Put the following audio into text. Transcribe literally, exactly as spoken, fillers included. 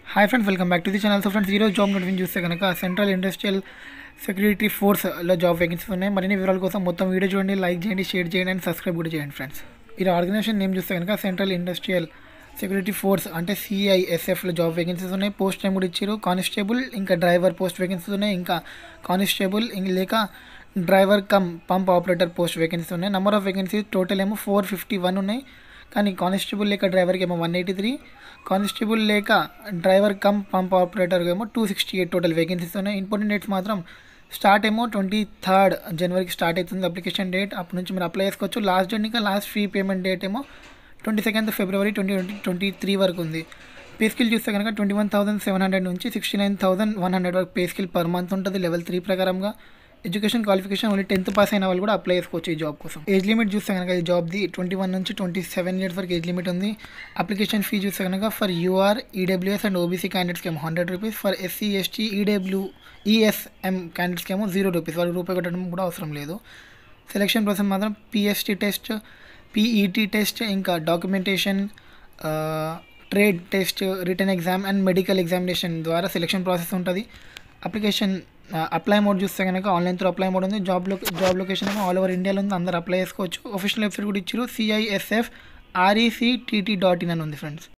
Hi friends, welcome back to the channel. So friends, ఈరోజు job notification చూస్తే కనుక central industrial security ఫోర్స్లో job vacancies ఉన్నాయి. మరిన్ని వివరాల కోసం మొత్తం వీడియో చూడండి, లైక్ చేయండి, షేర్ చేయండి అండ్ సబ్స్క్రైబ్ కూడా చేయండి ఫ్రెండ్స్. ఈ ఆర్గనైజేషన్ నేమ్ చూస్తే కనుక సెంట్రల్ ఇండస్ట్రియల్ సెక్యూరిటీ ఫోర్స్ అంటే సిఐఎస్ఎఫ్లో జాబ్ వేకెన్సీస్ ఉన్నాయి. పోస్ట్ టైం కూడా ఇచ్చారు. కానిస్టేబుల్ ఇంకా డ్రైవర్ పోస్ట్ వేకెన్సీస్ ఉన్నాయి. ఇంకా కానిస్టేబుల్ లేక driver cum pump operator post vacancies ఉన్నాయి. నెంబర్ ఆఫ్ వేకెన్సీస్ టోటల్ ఏమో ఫోర్ ఫిఫ్టీ వన్ ఉన్నాయి. కానీ కానిస్టేబుల్ లేక డ్రైవర్కి ఏమో వన్ ఎయిటీ త్రీ కానిస్టేబుల్ లేక డ్రైవర్ కమ్ పంప్ ఆపరేటర్కి ఏమో two sixty eight total vacancies ఉన్నాయి. ఇంపార్టెంట్ డేట్స్ మాత్రం స్టార్ట్ ఏమో ట్వంటీ థర్డ్ జనవరికి స్టార్ట్ అవుతుంది అప్లికేషన్ డేట్. అప్పటి నుంచి మీరు అప్లై చేసుకోవచ్చు. లాస్ట్ డేట్ ఇంకా లాస్ట్ ఫీ పేమెంట్ డేట్ ఏమో twenty second February twenty twenty twenty three వరకు ఉంది. పే స్కిల్ చూస్తే కనుక twenty one thousand seven hundred నుంచి sixty nine thousand one hundred వరకు పే స్కిల్ పర్ మంత్ ఉంటుంది లెవెల్ త్రీ ప్రకారంగా. Education qualification only tenth pass అయిన వాళ్ళు కూడా అప్లై చేసుకోవచ్చు ఈ జాబ్ కోసం. ఏజ్ లిమిట్ చూస్తే కనుక ఈ జాబ్ది ట్వంటీ వన్ నుంచి ట్వంటీ సెవెన్ ఇయర్స్ వరకు ఏజ్ లిమిట్ ఉంది. అప్లికేషన్ ఫీ చూస్తే కనుక for UR, EWS and OBC క్యాండిడేట్స్కి ఏమో hundred rupees, for SC, ST, EW, ESM క్యాండిడేట్స్కి ఏమో జీరో రూపీస్. వాళ్ళకి రూపాయి కట్టడం కూడా అవసరం లేదు. సెలక్షన్ ప్రాసెస్ మాత్రం పిఎస్టీ టెస్ట్, పీఈటీ టెస్ట్, ఇంకా documentation, trade test, written exam and medical examination ద్వారా సెలక్షన్ ప్రాసెస్ ఉంటుంది. అప్లికేషన్ అప్లై మోడ్ చూస్తే కనుక ఆన్లైన్ త్రూ అప్లై మోడ్ ఉంది. జాబ్ లో జాబ్ లొకేషన్ ఏమో ఆల్ ఓవర్ ఇండియాలో ఉంది. అందరూ అప్లై చేసుకోవచ్చు. ఆఫీషియల్ వెబ్సైట్ కూడా ఇచ్చారు, సిఐఎస్ఎఫ్ ఆర్ఈసీటీటీ డాట్ ఇన్ అని ఉంది ఫ్రెండ్స్.